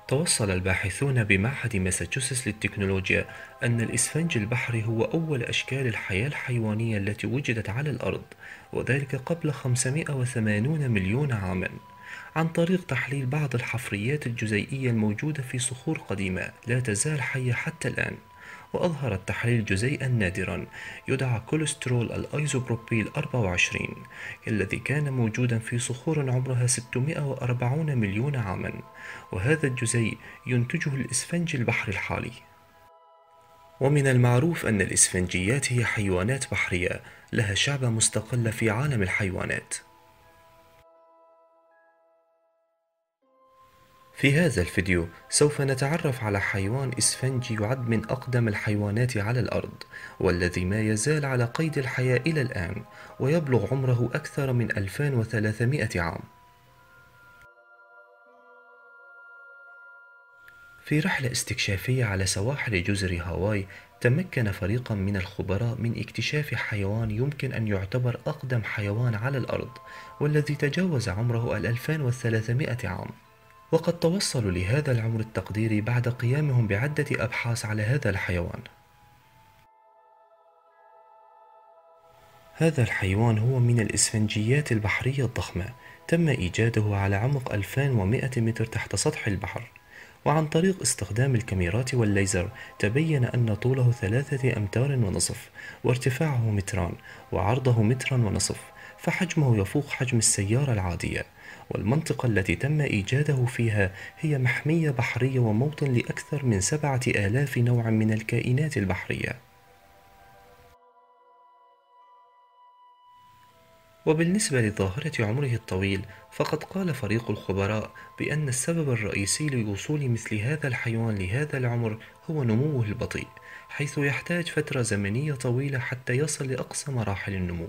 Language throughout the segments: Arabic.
توصل الباحثون بمعهد ماساتشوستس للتكنولوجيا أن الإسفنج البحري هو أول أشكال الحياة الحيوانية التي وجدت على الأرض، وذلك قبل 580 مليون عام، عن طريق تحليل بعض الحفريات الجزيئية الموجودة في صخور قديمة لا تزال حية حتى الآن. وأظهر التحليل جزيئا نادرا يدعى كوليسترول الأيزوبروبيل 24 الذي كان موجودا في صخور عمرها 640 مليون عاما، وهذا الجزيء ينتجه الإسفنج البحري الحالي. ومن المعروف أن الإسفنجيات هي حيوانات بحرية لها شعبة مستقلة في عالم الحيوانات. في هذا الفيديو سوف نتعرف على حيوان إسفنجي يعد من أقدم الحيوانات على الأرض، والذي ما يزال على قيد الحياة إلى الآن، ويبلغ عمره أكثر من 2300 عام. في رحلة استكشافية على سواحل جزر هاواي، تمكن فريق من الخبراء من اكتشاف حيوان يمكن أن يعتبر أقدم حيوان على الأرض، والذي تجاوز عمره 2300 عام. وقد توصلوا لهذا العمر التقديري بعد قيامهم بعدة أبحاث على هذا الحيوان. هذا الحيوان هو من الإسفنجيات البحرية الضخمة، تم إيجاده على عمق 2100 متر تحت سطح البحر، وعن طريق استخدام الكاميرات والليزر تبين أن طوله 3 أمتار ونصف، وارتفاعه متران، وعرضه مترا ونصف، فحجمه يفوق حجم السيارة العادية. والمنطقة التي تم إيجاده فيها هي محمية بحرية وموطن لأكثر من 7000 نوع من الكائنات البحرية. وبالنسبة لظاهرة عمره الطويل، فقد قال فريق الخبراء بأن السبب الرئيسي لوصول مثل هذا الحيوان لهذا العمر هو نموه البطيء، حيث يحتاج فترة زمنية طويلة حتى يصل لأقصى مراحل النمو.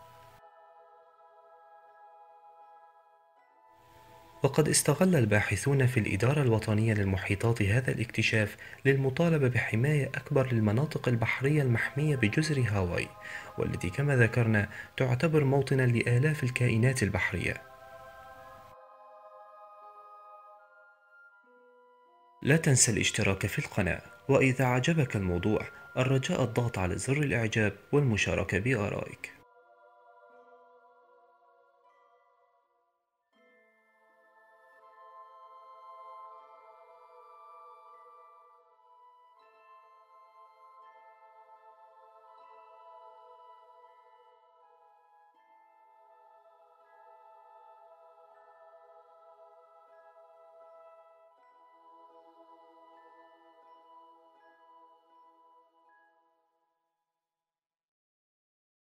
وقد استغل الباحثون في الإدارة الوطنية للمحيطات هذا الاكتشاف للمطالبة بحماية أكبر للمناطق البحرية المحمية بجزر هاواي، والتي كما ذكرنا تعتبر موطنا لآلاف الكائنات البحرية. لا تنسى الاشتراك في القناة، وإذا عجبك الموضوع الرجاء الضغط على زر الإعجاب والمشاركة بآرائك.